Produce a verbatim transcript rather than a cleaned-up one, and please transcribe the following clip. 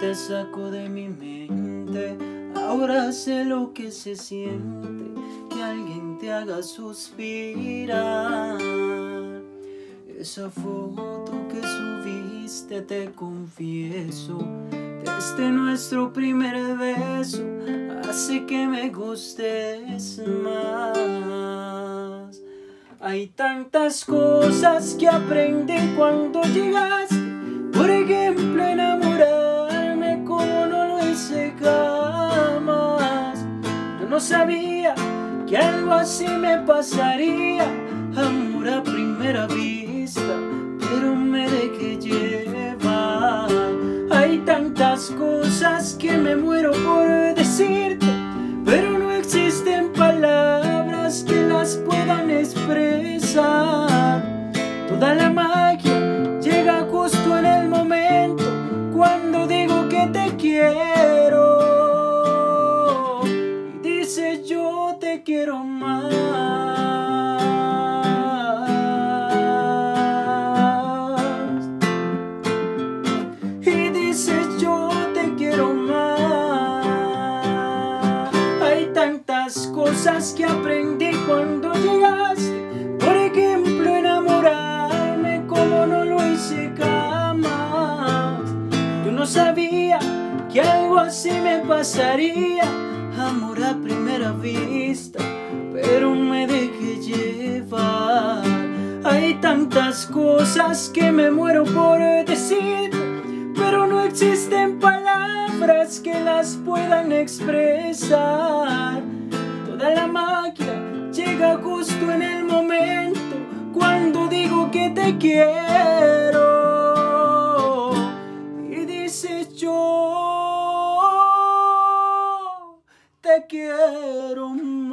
te saco de mi mente. Ahora sé lo que se siente, que alguien te haga suspirar. Esa foto que subiste, te confieso, desde nuestro primer beso, hace que me gustes más. Hay tantas cosas que aprendí cuando llegaste. Por ejemplo, enamorarme como no lo hice jamás. Yo no sabía que algo así me pasaría. Amor a primera vista, pero me dejé llevar. Hay tantas cosas que me muero por decirte, pero no existen palabras que las puedan expresar. Toda la magia llega justo en el momento cuando digo que te quiero y dices yo te quiero más. Y dices yo te quiero más. Hay tantas cosas que aprendí cuando llegaste. Por ejemplo, enamorarme como no lo hice jamás. Yo no sabía que algo así me pasaría. Amor a primera vista, pero me dejé llevar. Hay tantas cosas que me muero por decir, pero no existen palabras que las puedan expresar. Toda la magia llega justo en el momento cuando digo que te quiero y dices yo te quiero más.